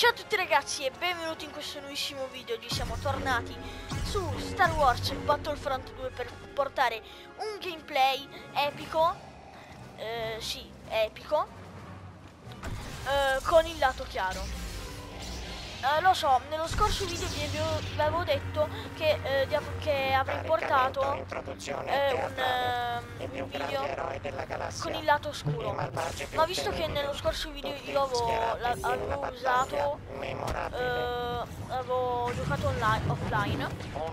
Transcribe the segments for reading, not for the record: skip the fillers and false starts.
Ciao a tutti ragazzi e benvenuti in questo nuovissimo video. Oggi siamo tornati su Star Wars Battlefront 2 per portare un gameplay epico, sì, epico, con il lato chiaro. Lo so, nello scorso video vi avevo detto che avrei portato un video con il lato oscuro, ma visto che nello scorso video io avevo giocato offline,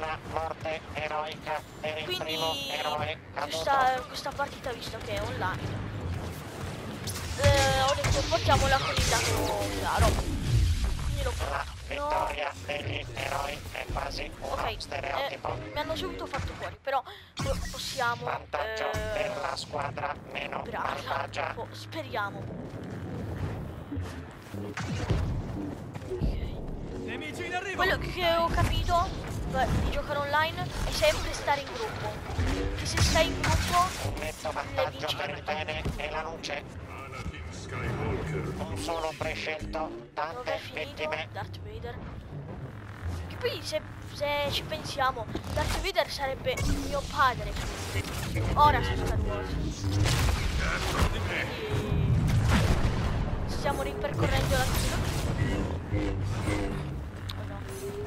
quindi questa partita, visto che è online, ho detto portiamola con il lato chiaro. La vittoria degli eroi è quasi uno stereotipo. Mi hanno subito fatto fuori, però possiamo vantaggio per la squadra meno malvagia. Speriamo. Nemici in arrivo. Quello che ho capito di giocare online è sempre stare in gruppo. Che se stai in gruppo netto vantaggio per il bene e la luce. Un solo prescelto, tante vittime. Darth Vader. Che poi se ci pensiamo, Darth Vader sarebbe mio padre. Ora su Star Wars. Stiamo ripercorrendo la città. Oh no.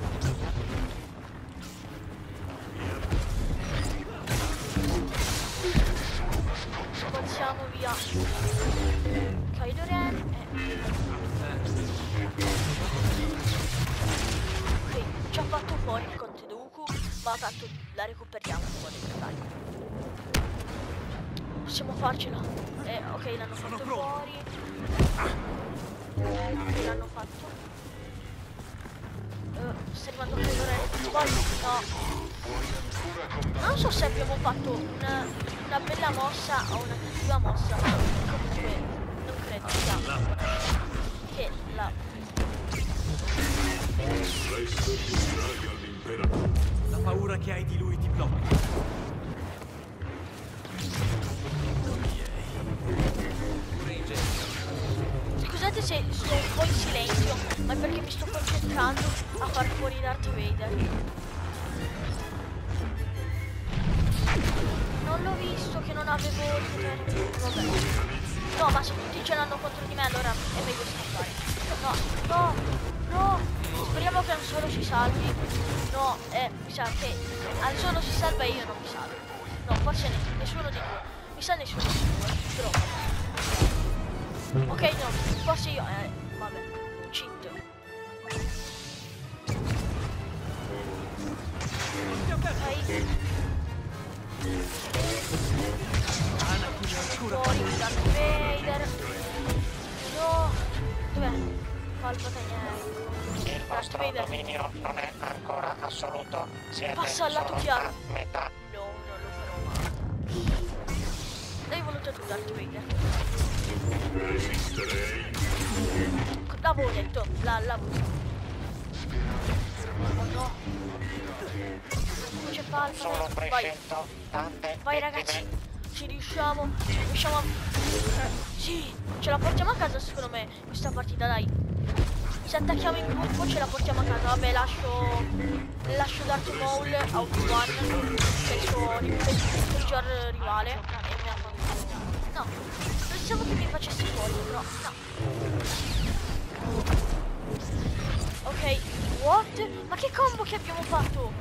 Spazziamo via Kylo Ren. Ok, ci ha fatto fuori il Conte Dooku, ma tanto la recuperiamo poi, dai. Possiamo farcela. Ok, l'hanno fatto fuori. L'hanno fatto. Sta arrivando Kylo Ren. Poi no. Non so se abbiamo fatto una bella mossa o una cattiva mossa. Comunque non credo che la... La paura che hai di lui ti blocca. Scusate se sto un po' in silenzio, ma è perché mi sto concentrando a far fuori Darth Vader. Non l'ho visto che non avevo... Vabbè. No, ma se tutti ce l'hanno contro di me allora è meglio scappare. No, no, no. Speriamo che Han Solo si salvi. No, mi sa che Han Solo si salva e io non mi salvo. No, forse nessuno di due. Mi sa nessuno di due. Però. Ok, no, forse io... vabbè. Cheat. Ok. Fuori Darth Vader. No. Dov'è? Palpatine. Il vostro dominio non è ancora assoluto. Siete passa al lato chiaro. a metà. No, non lo farò mai. L'hai voluto tu Darth Vader. Resisterei. L'avevo detto. Oh no. C'è Solo Palpatine. Vai. prescelto, tante Vai vittime. ragazzi. Ci riusciamo a... Sì, ce la portiamo a casa secondo me questa partita, dai. Se attacchiamo in gruppo ce la portiamo a casa. Vabbè, lascio Darth Maul a Obi-Wan, che è il suo peggior rivale. E mi ha fatto... No, pensavo che mi facesse fuori, però no. Ok, what? Ma che combo che abbiamo fatto?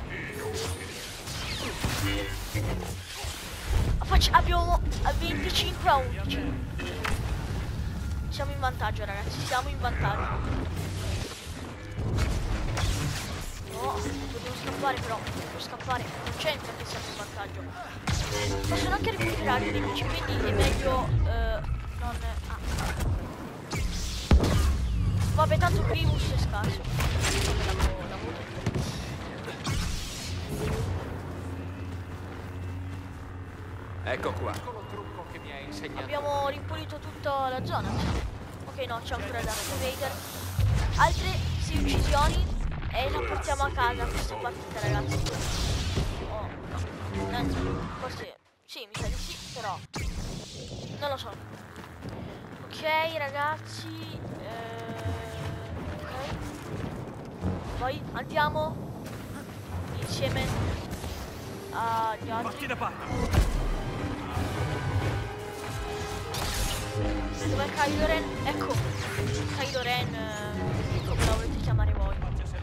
Abbiamo 25 a 11. Siamo in vantaggio ragazzi, siamo in vantaggio. No, dobbiamo scappare però, dobbiamo scappare. Non c'entra che siamo in vantaggio. Possono anche recuperare i nemici, quindi è meglio non... Vabbè, tanto Grievous è scarso. Ecco qua. Trucco che mi hai insegnato. Abbiamo ripulito tutta la zona. Ok, no, c'è ancora Darth Vader. Altre 6 uccisioni e la portiamo a casa questa partita, ragazzi. Oh, no. Forse sì, mi sa di sì, però non lo so. Ok, ragazzi. Ok. Poi andiamo insieme agli altri. Fatti da parte. Dov'è Kylo Ren? Ecco, Kylo Ren, come lo volete chiamare voi.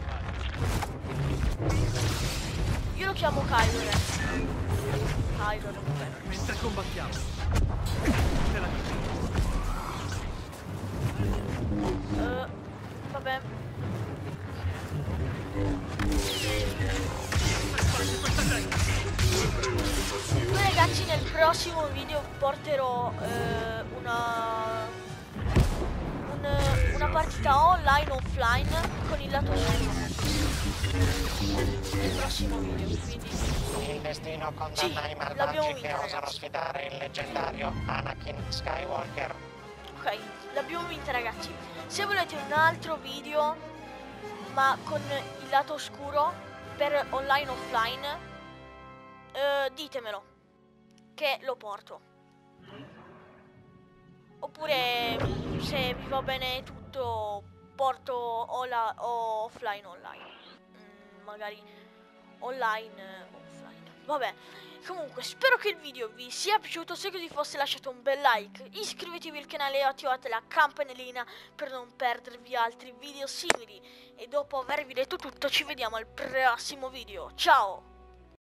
Io lo chiamo Kylo Ren. Kylo Ren. Mentre combattiamo. Te la dico. Vabbè. Poi ragazzi nel prossimo video porterò una partita online offline con il lato oscuro nel prossimo video, quindi Il destino condanna i malvagi che osano sfidare il leggendario Anakin Skywalker. ok, l'abbiamo vinta ragazzi. Se volete un altro video ma con il lato oscuro per online offline, ditemelo che lo porto. Oppure se vi va bene tutto porto o offline online. Magari online offline. Vabbè. Comunque spero che il video vi sia piaciuto. Se così fosse lasciate un bel like, iscrivetevi al canale e attivate la campanellina per non perdervi altri video simili. E dopo avervi detto tutto ci vediamo al prossimo video. Ciao!